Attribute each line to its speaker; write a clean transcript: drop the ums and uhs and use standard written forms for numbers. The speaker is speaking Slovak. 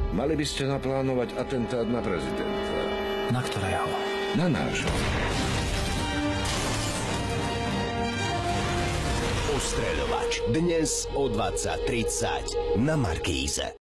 Speaker 1: Mali by ste naplánovať atentát na prezidenta.
Speaker 2: Na ktorého?
Speaker 1: Na nášho.
Speaker 3: Ostreľovač. Dnes o 20:30 na Markíze.